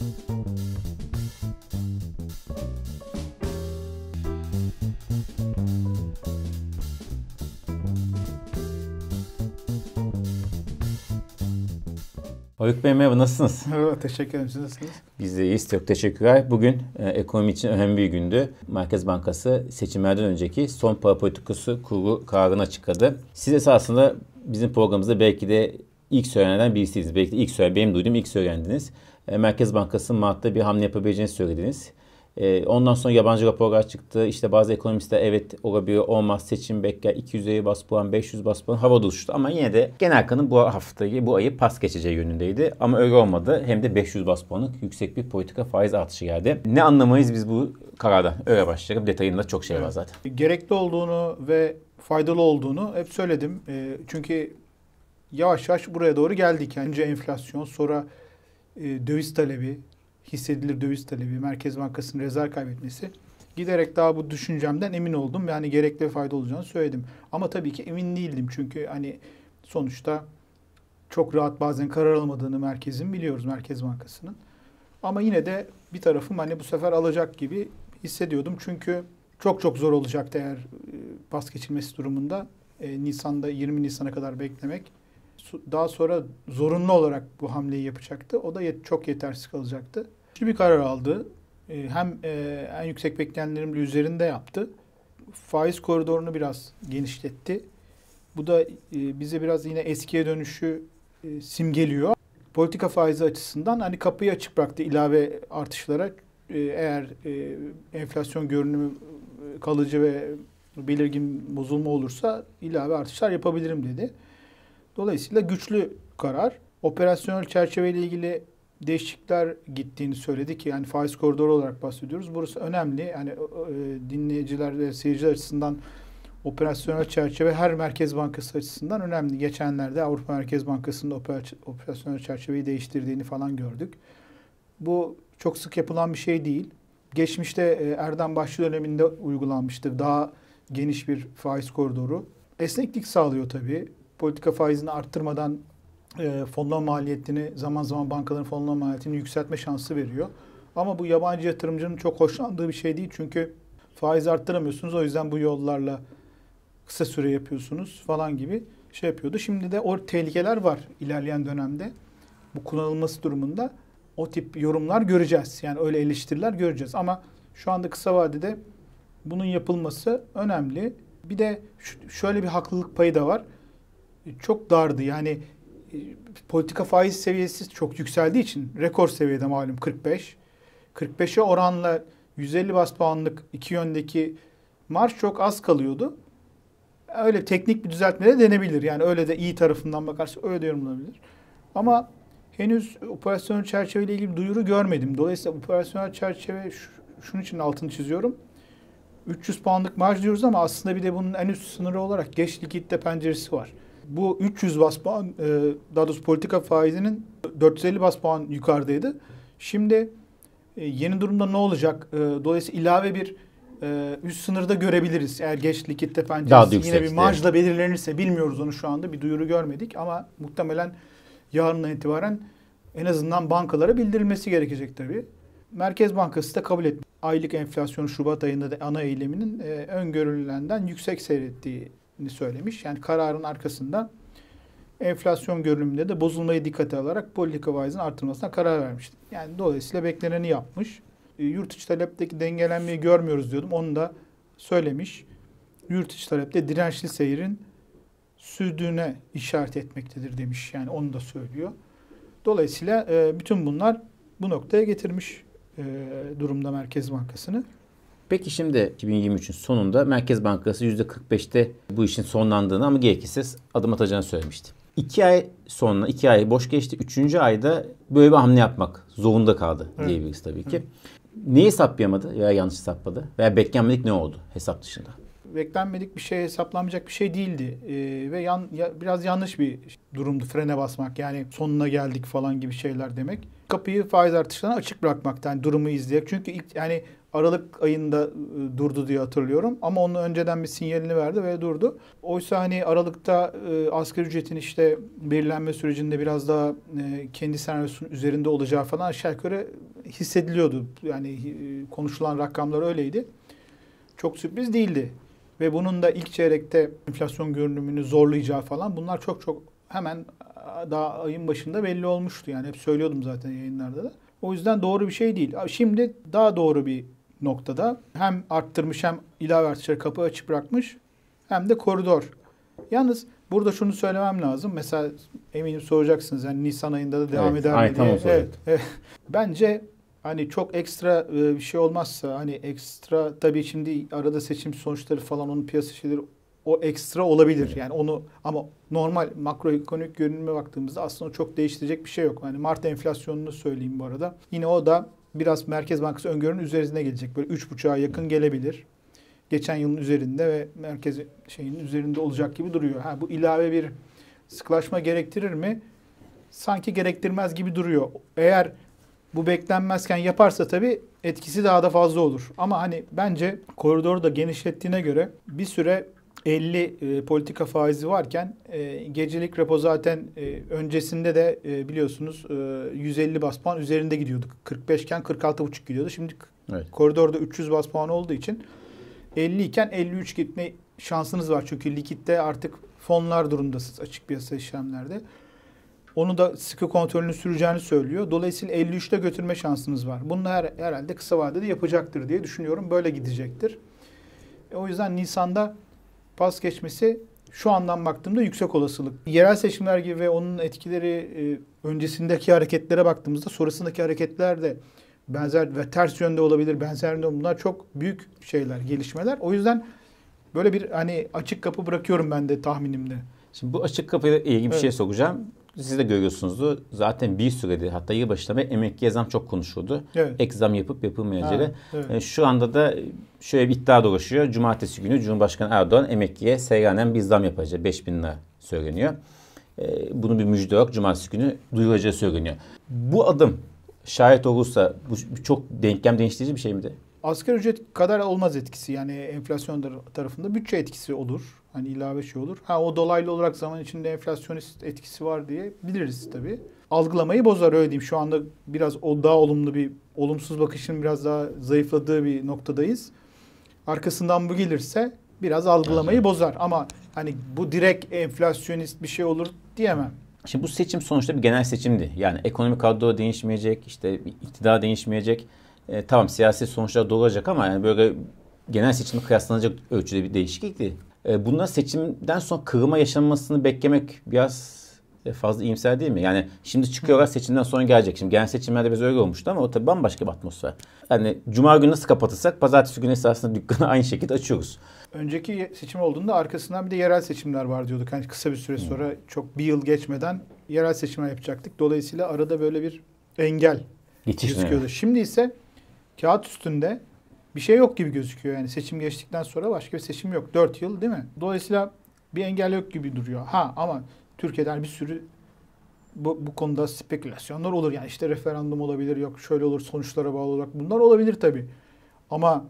Haluk Bey merhaba, nasılsınız? Merhaba, teşekkür ederim. Siz nasılsınız? Biz de iyiyiz, çok teşekkürler. Bugün ekonomi için önemli bir gündü. Merkez Bankası seçimlerden önceki son para politikası kurulu kararını açıkladı. Siz esasında bizim programımızda belki de ilk söylenenlerden birisiydiniz. Belki de benim duyduğum ilk söylendiniz. Merkez Bankası'nın Mart'ta bir hamle yapabileceğini söylediniz. Ondan sonra yabancı raporlar çıktı. İşte bazı ekonomistler evet olabilir, olmaz, seçim bekler, 250 bas puan, 500 bas puan havada uçuştu. Ama yine de genel kanı bu ayı pas geçeceği yönündeydi. Ama öyle olmadı. Hem de 500 bas puanlık yüksek bir politika faiz artışı geldi. Ne anlamayız biz bu karardan? Öyle başlayalım. Detayında çok şey var zaten. Gerekli olduğunu ve faydalı olduğunu hep söyledim. Çünkü yavaş yavaş buraya doğru geldik. Yani önce enflasyon, sonra döviz talebi, hissedilir döviz talebi, Merkez Bankası'nın rezerv kaybetmesi. Giderek daha bu düşüncemden emin oldum. Yani gerekli ve faydalı olacağını söyledim. Ama tabii ki emin değildim. Çünkü hani sonuçta çok rahat bazen karar almadığını merkezin biliyoruz, Merkez Bankası'nın. Ama yine de bir tarafım hani bu sefer alacak gibi hissediyordum. Çünkü çok zor olacaktı eğer pas geçilmesi durumunda. Nisan'da 20 Nisan'a kadar beklemek. Daha sonra zorunlu olarak bu hamleyi yapacaktı. O da çok yetersiz kalacaktı. Bir karar aldı. Hem en yüksek beklentilerimin üzerinde yaptı. Faiz koridorunu biraz genişletti. Bu da bize biraz yine eskiye dönüşü simgeliyor. Politika faizi açısından hani kapıyı açık bıraktı ilave artışlara. Eğer enflasyon görünümü kalıcı ve belirgin bozulma olursa ilave artışlar yapabilirim dedi. Dolayısıyla güçlü karar. Operasyonel çerçeveyle ilgili değişiklikler gittiğini söyledi ki yani faiz koridoru olarak bahsediyoruz. Burası önemli. Yani dinleyiciler ve seyirciler açısından operasyonel çerçeve her Merkez Bankası açısından önemli. Geçenlerde Avrupa Merkez Bankası'nın operasyonel çerçeveyi değiştirdiğini falan gördük. Bu çok sık yapılan bir şey değil. Geçmişte Erdem Başçı döneminde uygulanmıştı. Daha geniş bir faiz koridoru. Esneklik sağlıyor tabii. Politika faizini arttırmadan fonlama maliyetini, zaman zaman bankaların fonlama maliyetini yükseltme şansı veriyor. Ama bu yabancı yatırımcının çok hoşlandığı bir şey değil. Çünkü faizi arttıramıyorsunuz. O yüzden bu yollarla kısa süre yapıyorsunuz falan gibi şey yapıyordu. Şimdi de o tehlikeler var ilerleyen dönemde. Bu kullanılması durumunda o tip yorumlar göreceğiz. Yani öyle eleştiriler göreceğiz. Ama şu anda kısa vadede bunun yapılması önemli. Bir de şöyle bir haklılık payı da var. Çok dardı. Yani politika faiz seviyesi çok yükseldiği için rekor seviyede malum 45. 45'e oranla 150 bas puanlık iki yöndeki marş çok az kalıyordu. Öyle teknik bir düzeltme de denebilir. Yani öyle de iyi tarafından bakarsa öyle de yorumlanabilir. Ama henüz operasyonel çerçeveyle ilgili duyuru görmedim. Dolayısıyla operasyonel çerçeve şunun için altını çiziyorum. 300 puanlık marj diyoruz ama aslında bir de bunun en üst sınırı olarak geç likitte penceresi var. Bu 300 bas puan, daha doğrusu politika faizinin 450 bas puan yukarıdaydı. Şimdi yeni durumda ne olacak? Dolayısıyla ilave bir üst sınırda görebiliriz. Eğer geç likitte penceresi yine bir marjla belirlenirse bilmiyoruz onu şu anda. Bir duyuru görmedik ama muhtemelen yarından itibaren en azından bankalara bildirilmesi gerekecek tabii. Merkez Bankası da kabul etti. Aylık enflasyonu Şubat ayında da ana eyleminin öngörülenden yüksek seyrettiğini söylemiş. Yani kararın arkasında enflasyon görünümünde de bozulmayı dikkate alarak politika faizinin artırılmasına karar vermişti. Yani dolayısıyla bekleneni yapmış. Yurt içi talepteki dengelenmeyi görmüyoruz diyordum. Onu da söylemiş. Yurt içi talepte dirençli seyrin sürdüğüne işaret etmektedir demiş. Yani onu da söylüyor. Dolayısıyla bütün bunlar bu noktaya getirmiş durumda Merkez Bankası'nı. Peki şimdi 2023'ün sonunda Merkez Bankası %45'te bu işin sonlandığını ama gerekirse adım atacağını söylemişti. 2 ay sonra, 2 ay boş geçti. 3. ayda böyle bir hamle yapmak zorunda kaldı diyebiliriz tabii ki. Neyi hesaplayamadı veya yanlış hesapladı veya beklenmedik ne oldu hesap dışında? beklenmedik bir şey, hesaplanmayacak bir şey değildi. Ve biraz yanlış bir durumdu frene basmak. Yani sonuna geldik falan gibi şeyler demek. Kapıyı faiz artışlarına açık bırakmaktan yani durumu izleyerek. Çünkü ilk yani Aralık ayında durdu diye hatırlıyorum. Ama onun önceden bir sinyalini verdi ve durdu. Oysa hani Aralık'ta asgari ücretin işte belirlenme sürecinde biraz daha kendi senaryosunun üzerinde olacağı falan aşağı yukarı hissediliyordu. Yani konuşulan rakamlar öyleydi. Çok sürpriz değildi. Ve bunun da ilk çeyrekte enflasyon görünümünü zorlayacağı falan bunlar çok hemen daha ayın başında belli olmuştu. Yani hep söylüyordum zaten yayınlarda da. O yüzden doğru bir şey değil. Şimdi daha doğru bir noktada hem arttırmış hem ilave artışları kapı açık bırakmış hem de koridor. Yalnız burada şunu söylemem lazım. Mesela eminim soracaksınız yani Nisan ayında da devam eder mi diye. Evet. Bence hani çok ekstra bir şey olmazsa hani ekstra tabii şimdi arada seçim sonuçları falan onun piyasa şeyleri o ekstra olabilir. Yani onu ama normal makroekonomik görünüme baktığımızda aslında çok değiştirecek bir şey yok. Yani Mart enflasyonunu söyleyeyim bu arada. Yine o da biraz Merkez Bankası öngörünün üzerine gelecek. Böyle 3,5'a yakın gelebilir. Geçen yılın üzerinde ve merkez şeyinin üzerinde olacak gibi duruyor. Bu ilave bir sıkılaşma gerektirir mi? Sanki gerektirmez gibi duruyor. Eğer bu beklenmezken yaparsa tabii etkisi daha da fazla olur. Ama hani bence koridoru da genişlettiğine göre bir süre 50 politika faizi varken gecelik repo zaten öncesinde de biliyorsunuz 150 bas puan üzerinde gidiyordu. 45 iken 46,5 gidiyordu. Şimdi evet. Koridorda 300 bas puan olduğu için 50 iken 53 gitme şansınız var. Çünkü likitte artık fonlar durumdasınız açık piyasa işlemlerde. Onu da sıkı kontrolünü süreceğini söylüyor. Dolayısıyla 53'te götürme şansınız var. Bunu herhalde kısa vadede yapacaktır diye düşünüyorum. Böyle gidecektir. O yüzden Nisan'da pas geçmesi şu andan baktığımda yüksek olasılık. Yerel seçimler gibi ve onun etkileri öncesindeki hareketlere baktığımızda sonrasındaki hareketler de benzer ve ters yönde olabilir. Benzer yönde bunlar çok büyük şeyler, gelişmeler. O yüzden böyle bir hani açık kapı bırakıyorum ben de tahminimde. Şimdi bu açık kapıyla ilgili bir şey sokacağım. Siz de görüyorsunuzdur. Zaten bir süredir hatta yılbaşında emekliye zam çok konuşuldu. Evet. Ek zam yapıp yapılmayacağı. Evet. Şu anda da şöyle bir iddia dolaşıyor. Cumartesi günü Cumhurbaşkanı Erdoğan emekliye seyyanen bir zam yapacağı 5.000 lira söyleniyor. Bunun bir müjde yok. Cumartesi günü duyulacağı söyleniyor. Bu adım şayet olursa bu çok denklem değiştirici bir şey midir? Asgari ücret kadar olmaz etkisi. Yani enflasyon tarafında bütçe etkisi olur. Hani ilave şey olur. O dolaylı olarak zaman içinde enflasyonist etkisi var diye biliriz tabii. Algılamayı bozar öyle diyeyim. Şu anda biraz daha olumlu bir olumsuz bakışın biraz daha zayıfladığı bir noktadayız. Arkasından bu gelirse biraz algılamayı bozar. Ama hani bu direkt enflasyonist bir şey olur diyemem. Şimdi bu seçim sonuçta bir genel seçimdi. Yani ekonomik kadro değişmeyecek, işte iktidar değişmeyecek. Tamam siyasi sonuçlar da olacak ama yani böyle genel seçimle kıyaslanacak ölçüde bir değişiklikti. Bundan seçimden sonra kırılma yaşanmasını beklemek biraz fazla iyimser değil mi? Yani şimdi çıkıyorlar seçimden sonra gelecek. Şimdi genel seçimlerde biraz öyle olmuştu ama o tabii bambaşka bir atmosfer. Yani cuma günü nasıl kapatırsak pazartesi günü esasında dükkanı aynı şekilde açıyoruz. Önceki seçim olduğunda arkasından bir de yerel seçimler var diyorduk. Yani kısa bir süre sonra çok bir yıl geçmeden yerel seçimler yapacaktık. Dolayısıyla arada böyle bir engel gözüküyordu. Şimdi ise kağıt üstünde bir şey yok gibi gözüküyor. Yani seçim geçtikten sonra başka bir seçim yok. 4 yıl değil mi? Dolayısıyla bir engel yok gibi duruyor. Ama Türkiye'den bir sürü bu konuda spekülasyonlar olur. Yani işte referandum olabilir, yok şöyle olur, sonuçlara bağlı olarak bunlar olabilir tabii. Ama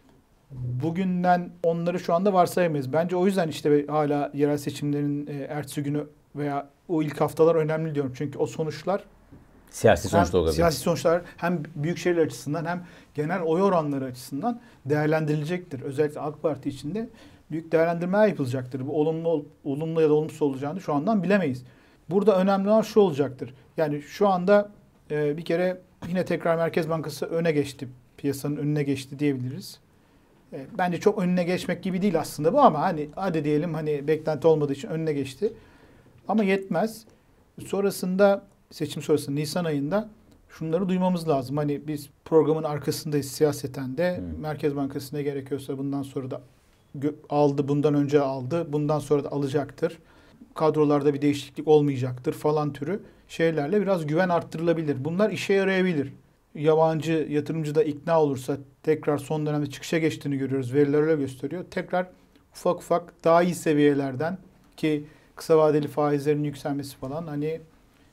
bugünden onları şu anda varsayamayız. Bence o yüzden işte hala yerel seçimlerin ertesi günü veya o ilk haftalar önemli diyorum. Çünkü o sonuçlar siyasi sonuçlar olabilir. Siyasi sonuçlar hem büyükşehirler açısından hem genel oy oranları açısından değerlendirilecektir. Özellikle AK Parti içinde büyük değerlendirmeler yapılacaktır. Bu olumlu ya da olumsuz olacağını şu andan bilemeyiz. Burada önemli olan şu olacaktır. Yani şu anda bir kere yine tekrar Merkez Bankası öne geçti. Piyasanın önüne geçti diyebiliriz. Bence çok önüne geçmek gibi değil aslında bu ama hani hadi diyelim hani beklenti olmadığı için önüne geçti. Ama yetmez. Sonrasında seçim sonrasında Nisan ayında şunları duymamız lazım. Hani biz programın arkasındayız siyaseten de. Merkez Bankası ne gerekiyorsa bundan sonra da aldı, bundan önce aldı, bundan sonra da alacaktır. Kadrolarda bir değişiklik olmayacaktır falan türü şeylerle biraz güven arttırılabilir. Bunlar işe yarayabilir. Yabancı yatırımcı da ikna olursa tekrar son dönemde çıkışa geçtiğini görüyoruz. Veriler öyle gösteriyor. Tekrar ufak ufak daha iyi seviyelerden ki kısa vadeli faizlerin yükselmesi falan hani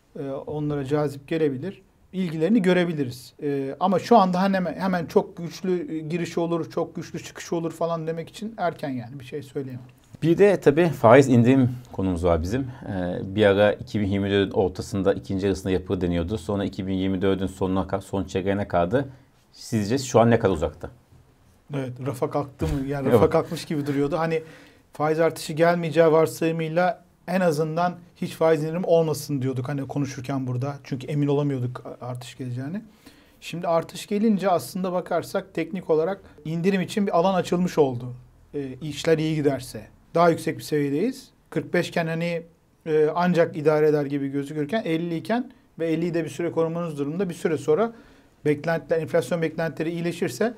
onlara cazip gelebilir. İlgilerini görebiliriz. Ama şu anda hemen çok güçlü giriş olur, çok güçlü çıkış olur falan demek için erken yani bir şey söyleyemem. Bir de tabii faiz indirim konumuz var bizim. Bir ara 2024'ün ortasında ikinci yarısında yapılır deniyordu. Sonra 2024'ün son çeyreğine kaldı. Sizce şu an ne kadar uzakta? Evet, rafa kalktı mı? Yani rafa kalkmış gibi duruyordu. Hani faiz artışı gelmeyeceği varsayımıyla en azından hiç faiz indirim olmasın diyorduk hani konuşurken burada. Çünkü emin olamıyorduk artış geleceğini. Şimdi artış gelince aslında bakarsak teknik olarak indirim için bir alan açılmış oldu. İşler iyi giderse. Daha yüksek bir seviyedeyiz. 45 iken hani ancak idare eder gibi gözükürken 50 iken ve 50'yi de bir süre korumanız durumunda bir süre sonra beklentiler, enflasyon beklentileri iyileşirse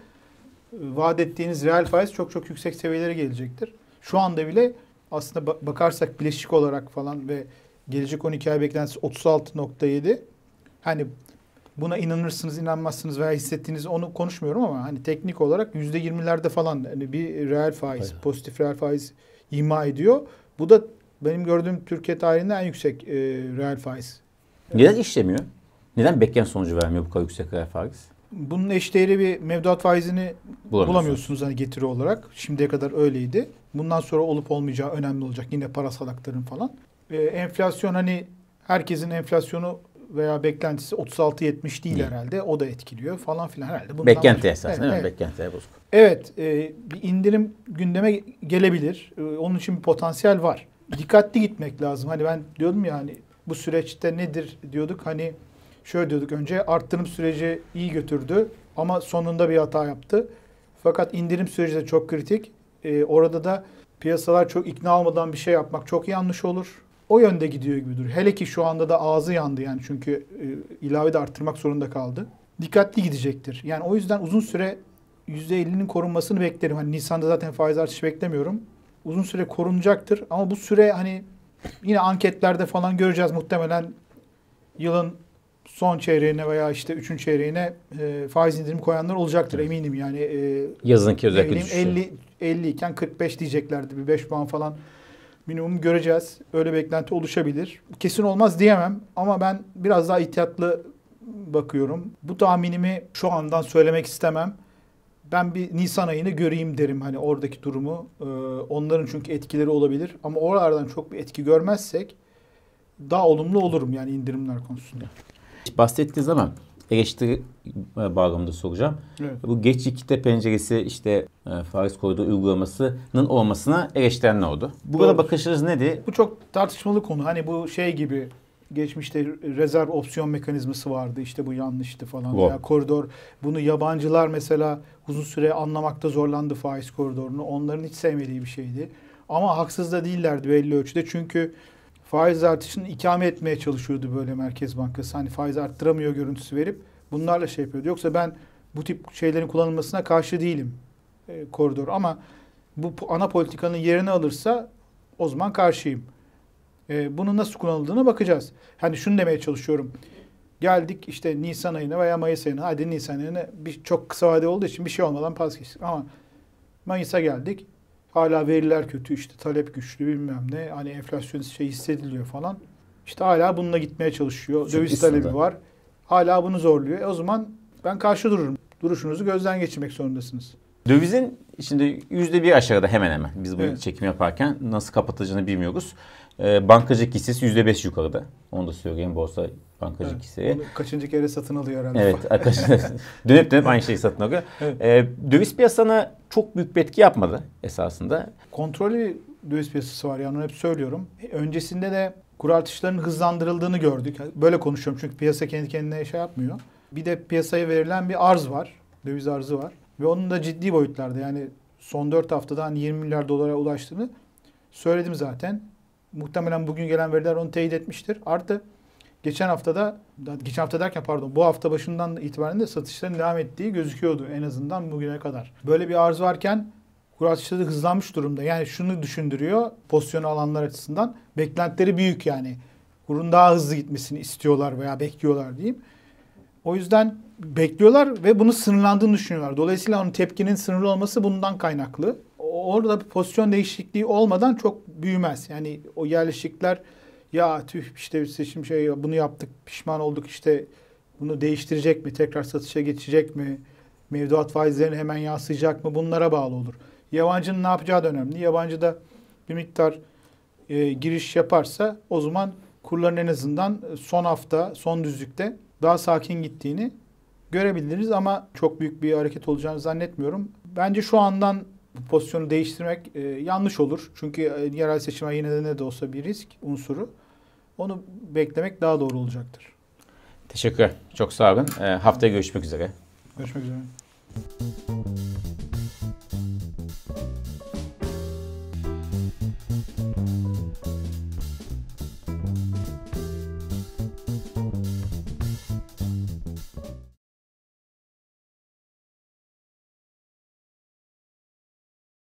vaat ettiğiniz reel faiz çok çok yüksek seviyelere gelecektir. Şu anda bile aslında bakarsak bileşik olarak falan ve gelecek 12 ay beklentisi 36.7. Hani buna inanırsınız, inanmazsınız veya hissettiğiniz onu konuşmuyorum ama hani teknik olarak %20'lerde falan hani bir reel faiz, pozitif reel faiz ima ediyor. Bu da benim gördüğüm Türkiye tarihinde en yüksek reel faiz. Neden işlemiyor? Neden beklenen sonucu vermiyor bu kadar yüksek reel faiz? Bunun eşdeğeri bir mevduat faizini bulamıyorsunuz hani getiri olarak. Şimdiye kadar öyleydi. Bundan sonra olup olmayacağı önemli olacak. Yine parasal aktarım falan. Enflasyon hani herkesin enflasyonu veya beklentisi 36-70 değil herhalde. O da etkiliyor falan filan herhalde. Bundan Beklenti esas değil mi? Evet. Beklenti bozuk. Evet. Bir indirim gündeme gelebilir. Onun için bir potansiyel var. Dikkatli gitmek lazım. Hani ben diyordum ya hani bu süreçte nedir diyorduk. Hani şöyle diyorduk önce arttırım süreci iyi götürdü ama sonunda bir hata yaptı. Fakat indirim süreci de çok kritik. Orada da piyasalar çok ikna olmadan bir şey yapmak çok yanlış olur. O yönde gidiyor gibi duruyor. Hele ki şu anda da ağzı yandı yani çünkü ilave de arttırmak zorunda kaldı. Dikkatli gidecektir. Yani o yüzden uzun süre %50'nin korunmasını beklerim. Hani Nisan'da zaten faiz artışı beklemiyorum. Uzun süre korunacaktır ama bu süre hani yine anketlerde falan göreceğiz muhtemelen yılın son çeyreğine veya işte 3. çeyreğine faiz indirimi koyanlar olacaktır eminim yani. Yazınki özellikle düşüşü. 50 iken 45 diyeceklerdi. Bir 5 puan falan minimum göreceğiz. Öyle beklenti oluşabilir. Kesin olmaz diyemem ama ben biraz daha ihtiyatlı bakıyorum. Bu tahminimi şu andan söylemek istemem. Ben bir Nisan ayını göreyim derim hani oradaki durumu. Onların çünkü etkileri olabilir ama oralardan çok bir etki görmezsek daha olumlu olurum yani indirimler konusunda. Bahsettiğiniz zaman eleştiri bağlamında soracağım. Evet. Bu geç ikite penceresi işte faiz koridoru uygulamasının olmasına eleştiren ne oldu? Burada bakışınız nedir? Bu çok tartışmalı konu. Hani bu şey gibi geçmişte rezerv opsiyon mekanizması vardı. İşte bu yanlıştı falan. Veya koridor. Bunu yabancılar mesela uzun süre anlamakta zorlandı faiz koridorunu. Onların hiç sevmediği bir şeydi. Ama haksız da değillerdi belli ölçüde. Çünkü faiz artışını ikame etmeye çalışıyordu böyle Merkez Bankası. Hani faiz arttıramıyor görüntüsü verip bunlarla şey yapıyordu. Yoksa ben bu tip şeylerin kullanılmasına karşı değilim koridor. Ama bu ana politikanın yerini alırsa o zaman karşıyım. Bunun nasıl kullanıldığına bakacağız. Hani şunu demeye çalışıyorum. Geldik işte Nisan ayına veya Mayıs ayına. Hadi Nisan ayına çok kısa vade olduğu için bir şey olmadan pas geçtik. Ama Mayıs'a geldik. Hala veriler kötü işte talep güçlü bilmem ne. Hani enflasyon şey hissediliyor falan. İşte hala bununla gitmeye çalışıyor. Döviz talebi var. Hala bunu zorluyor. O zaman ben karşı dururum. Duruşunuzu gözden geçirmek zorundasınız. Dövizin şimdi %1 aşağıda hemen hemen. Biz bu çekim yaparken nasıl kapatacağını bilmiyoruz. Bankacılık hissesi %5 yukarıda. Onu da söyleyeyim borsa bankacılık hissesi. Kaçıncı kere satın alıyor herhalde. Evet arkadaşlar dönüp aynı şeyi satın alıyor. Evet. Döviz piyasasına çok büyük bir etki yapmadı esasında. Kontrollü döviz piyasası var yani onu hep söylüyorum. Öncesinde de kur artışlarının hızlandırıldığını gördük. Böyle konuşuyorum çünkü piyasa kendi kendine şey yapmıyor. Bir de piyasaya verilen bir arz var. Döviz arzı var. Ve onun da ciddi boyutlarda yani son 4 haftada hani 20 milyar dolara ulaştığını söyledim zaten. Muhtemelen bugün gelen veriler onu teyit etmiştir. Artı geçen hafta derken bu hafta başından itibaren de satışların devam ettiği gözüküyordu en azından bugüne kadar. Böyle bir arz varken kur artışları hızlanmış durumda. Yani şunu düşündürüyor pozisyonu alanlar açısından. Beklentileri büyük yani. Kurun daha hızlı gitmesini istiyorlar veya bekliyorlar diyeyim. O yüzden bekliyorlar ve bunu sınırlandığını düşünüyorlar. Dolayısıyla onun tepkinin sınırlı olması bundan kaynaklı. orada bir pozisyon değişikliği olmadan çok büyümez. Yani o yerleşikler ya tüh işte seçim bunu yaptık pişman olduk işte bunu değiştirecek mi? Tekrar satışa geçecek mi? Mevduat faizlerine hemen yansıyacak mı? Bunlara bağlı olur. Yabancının ne yapacağı da önemli. Yabancı da bir miktar giriş yaparsa o zaman kurların en azından son hafta, son düzlükte daha sakin gittiğini görebiliriz ama çok büyük bir hareket olacağını zannetmiyorum. Bence şu andan bu pozisyonu değiştirmek yanlış olur. Çünkü yerel seçimler yine de ne de olsa bir risk unsuru. Onu beklemek daha doğru olacaktır. Teşekkürler. Çok sağ olun. Haftaya görüşmek üzere. Görüşmek üzere.